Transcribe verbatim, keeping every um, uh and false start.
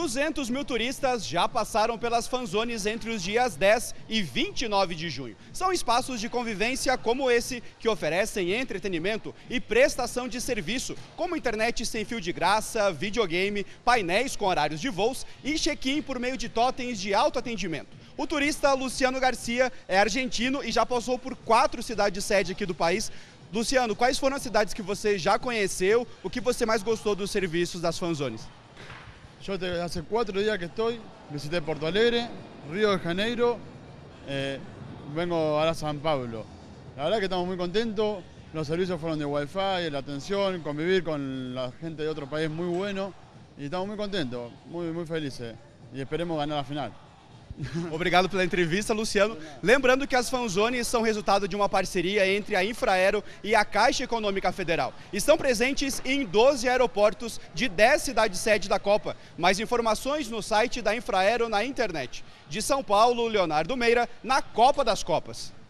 duzentos mil turistas já passaram pelas fanzones entre os dias dez e vinte e nove de junho. São espaços de convivência como esse que oferecem entretenimento e prestação de serviço, como internet sem fio de graça, videogame, painéis com horários de voos e check-in por meio de totens de autoatendimento. O turista Luciano Garcia é argentino e já passou por quatro cidades sede aqui do país. Luciano, quais foram as cidades que você já conheceu? O que você mais gostou dos serviços das fanzones? Yo te, hace cuatro días que estoy, visité Porto Alegre, Río de Janeiro, eh, vengo ahora a San Pablo. La verdad que estamos muy contentos, los servicios fueron de wifi, la atención, convivir con la gente de otro país muy bueno y estamos muy contentos, muy, muy felices y esperemos ganar la final. Obrigado pela entrevista, Luciano. Lembrando que as fanzones são resultado de uma parceria entre a Infraero e a Caixa Econômica Federal. Estão presentes em doze aeroportos de dez cidades sede da Copa. Mais informações no site da Infraero na internet. De São Paulo, Leonardo Meira, na Copa das Copas.